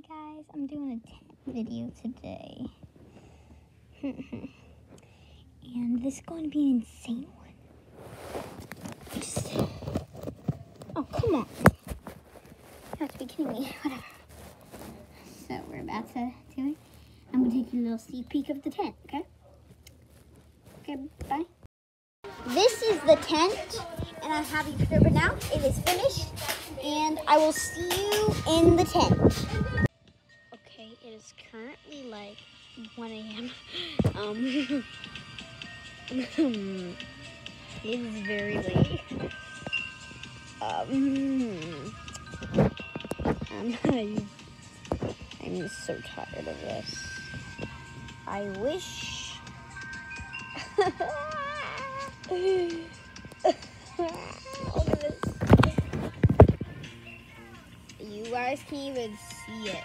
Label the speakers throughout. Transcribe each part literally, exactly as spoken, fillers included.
Speaker 1: guys, I'm doing a tent video today. And this is going to be an insane one. Just... Oh, come on. You have to be kidding me. Whatever. So we're about to do it. I'm going to take you a little sneak peek of the tent, okay? Okay, bye. This is the tent, and I'm happy to prove it now. It is finished, and I will see you in the tent. Okay, it is currently like one A M Um, it is very late. Um, I'm, I'm so tired of this. I wish. Look at this. You guys can't even see it.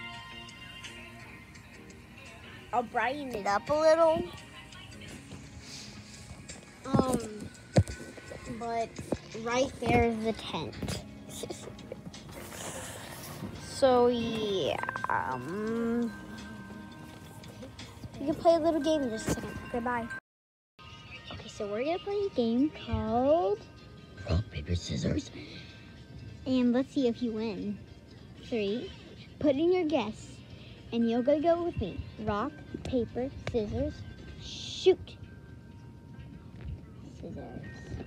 Speaker 1: I'll brighten it up a little. Um, but right there is the tent. So yeah, um, we can play a little game in just a second. Okay, bye. Okay, so we're gonna play a game called Rock, Paper, Scissors. And let's see if you win. Three, put in your guess. And you're gonna go with me. Rock, paper, scissors, shoot. Scissors.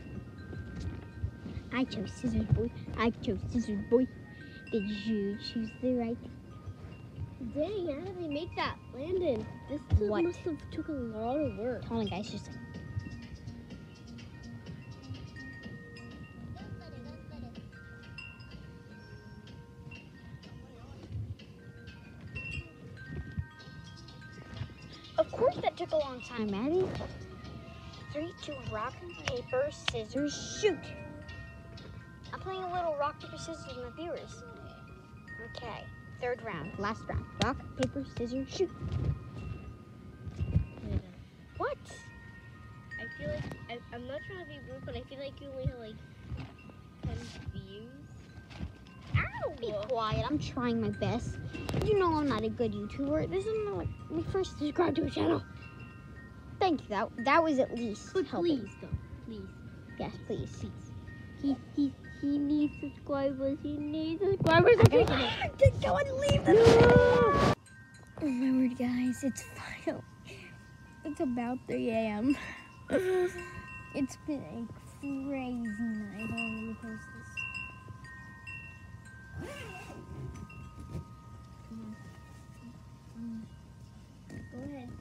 Speaker 1: I chose scissors, boy. I chose scissors, boy. Did you choose the right?
Speaker 2: Dang, how did they make that, Landon? This
Speaker 1: What?
Speaker 2: must have took a lot of work.
Speaker 1: Hold on, guys, just a second. Of course that took a long time, Maddie. Three, two, rock, paper, scissors, shoot. I'm playing a little rock, paper, scissors with my viewers. Okay, third round, last round. Rock, paper, scissors, shoot. What?
Speaker 2: I feel like, I, I'm not trying to be rude, but I feel like you only have like ten views.
Speaker 1: Ow! Be quiet, I'm trying my best. You know I'm not a good YouTuber. This is not my first subscribe to a channel. Thank you, that, that was at least
Speaker 2: But
Speaker 1: helping.
Speaker 2: please, though, please.
Speaker 1: Yes, please. please.
Speaker 2: He, he, he needs subscribers, he needs subscribers. Okay,
Speaker 1: Just go and leave them. No. Oh my word, guys, it's final. It's about three A M It's been a crazy night. Hold on, let me post this. Go ahead.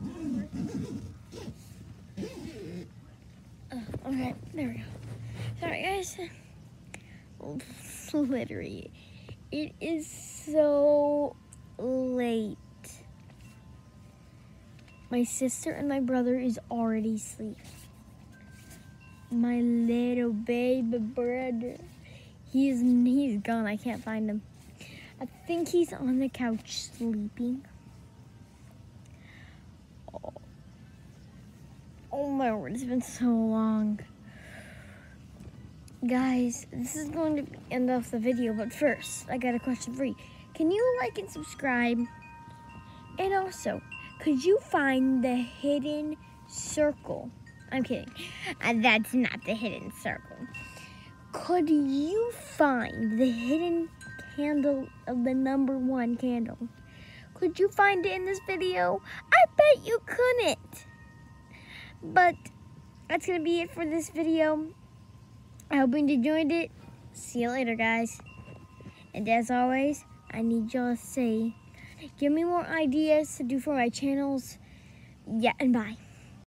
Speaker 1: Oh, okay, there we go. Sorry, guys. Literally, it is so late. My sister and my brother is already asleep. My little baby brother, he's he's gone. I can't find him. I think he's on the couch sleeping. Oh, oh my word, it's been so long. Guys, this is going to end off the video, but first, I got a question for you. Can you like and subscribe? And also, could you find the hidden circle? I'm kidding. Uh, that's not the hidden circle. Could you find the hidden candle of the number one candle? Could you find it in this video? I bet you couldn't. But that's going to be it for this video. I hope you enjoyed it. See you later, guys. And as always, I need y'all to say, give me more ideas to do for my channels. Yeah, and bye.